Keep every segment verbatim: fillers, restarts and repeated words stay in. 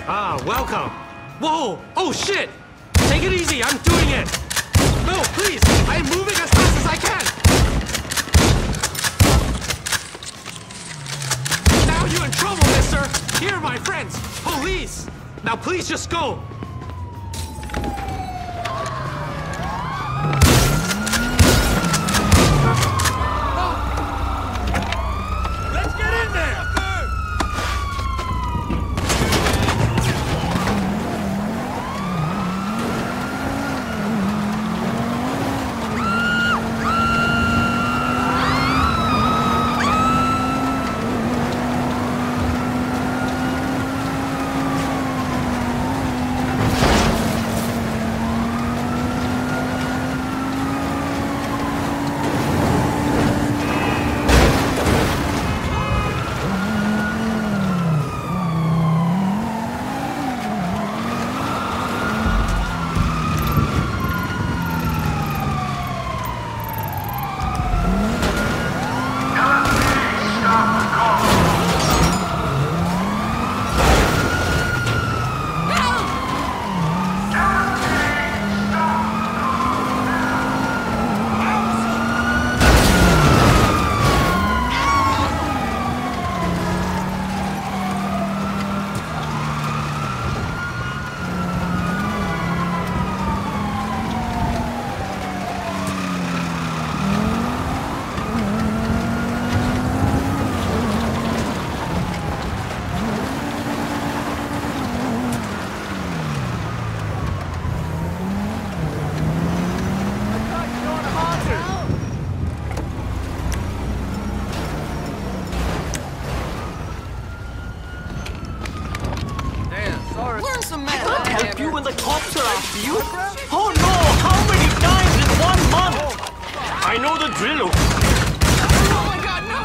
Ah, welcome. Whoa! Oh, shit! Take it easy, I'm doing it! No, please! I am moving as fast as I can! Now you're in trouble, mister! Here are my friends! Police! Now please just go! Let's get in there! You when the cops are after you? Oh no! How many times in one month? I know the drill. Oh my God, no!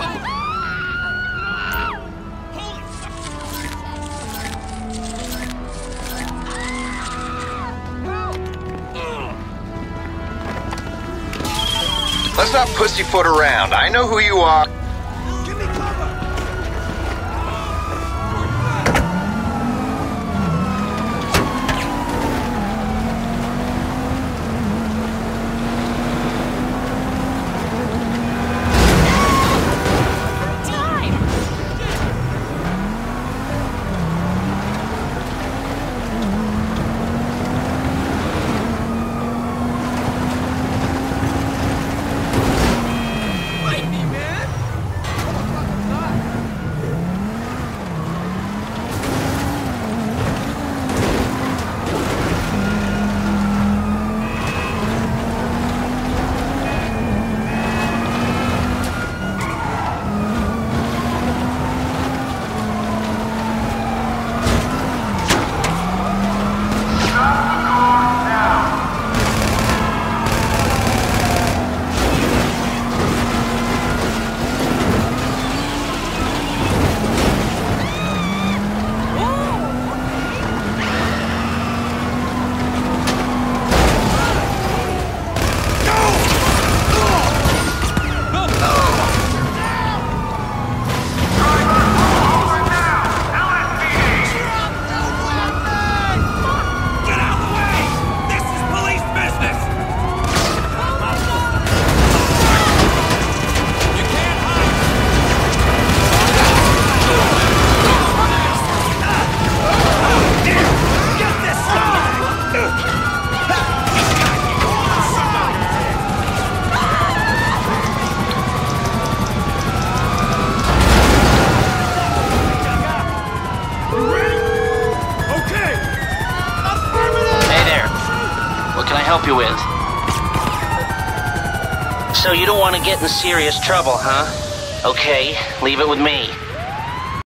Let's not pussyfoot around. I know who you are. Help you with. So you don't want to get in serious trouble, huh? Okay, leave it with me.